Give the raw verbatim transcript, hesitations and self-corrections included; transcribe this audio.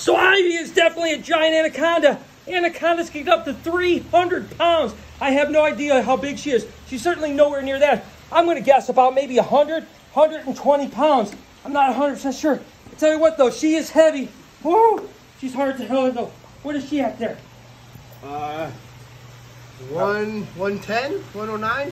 So Ivy is definitely a giant anaconda. Anacondas can get up to three hundred pounds. I have no idea how big she is. She's certainly nowhere near that. I'm going to guess about maybe one hundred, one hundred twenty pounds. I'm not one hundred percent sure. I tell you what, though, she is heavy. Woo! She's hard to handle, though. What is she at there? Uh, one, one ten, one oh nine.